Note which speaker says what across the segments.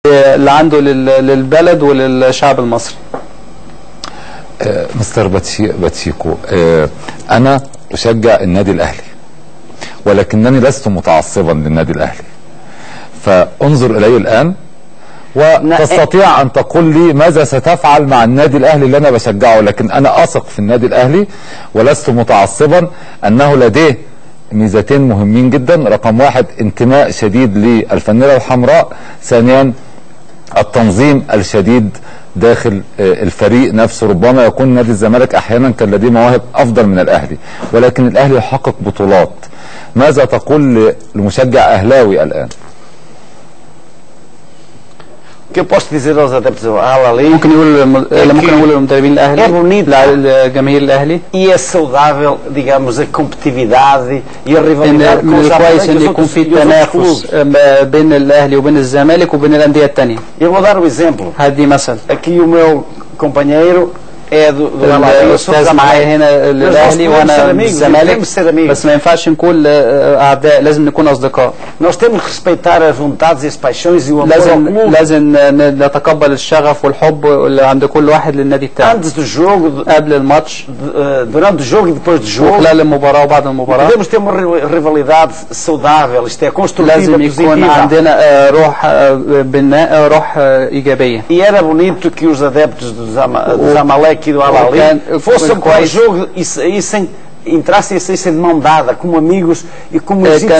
Speaker 1: اللي عنده للبلد وللشعب المصري.
Speaker 2: مستر باتشيكو، أنا أشجع النادي الأهلي ولكنني لست متعصبا للنادي الأهلي، فانظر إلي الآن وتستطيع أن تقول لي ماذا ستفعل مع النادي الأهلي اللي أنا بشجعه، لكن أنا أثق في النادي الأهلي ولست متعصبا. أنه لديه ميزتين مهمين جدا: رقم واحد انتماء شديد للفانيلة الحمراء، ثانيا التنظيم الشديد داخل الفريق نفسه. ربما يكون نادي الزمالك احيانا كان لديه مواهب افضل من الاهلي، ولكن الاهلي يحقق بطولات. ماذا تقول لمشجع اهلاوي الان؟
Speaker 1: ممكن نقول للمدربين الاهلي لجماهير الاهلي من الكويس ان يكون في تنافس بين الاهلي وبين الزمالك وبين الانديه الثانيه. هدي مثل الاستاذ معايا هنا للاهلي وانا الزمالك، بس ما ينفعش نكون اعداء، لازم نكون اصدقاء. لازم نتقبل الشغف والحب اللي عند كل واحد للنادي بتاعه قبل الماتش وخلال المباراه وبعد المباراه. لازم يكون عندنا روح بناء، روح ايجابيه.
Speaker 3: fossem para o jogo e entrassem de mão dada como amigos e como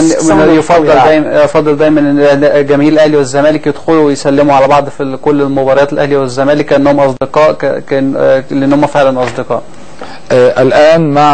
Speaker 1: يفضل دايما ان جماهير الاهلي والزمالك يدخلوا ويسلموا على بعض في كل المباريات الاهلي والزمالك كانهم اصدقاء، لانهم فعلا اصدقاء.
Speaker 2: الان مع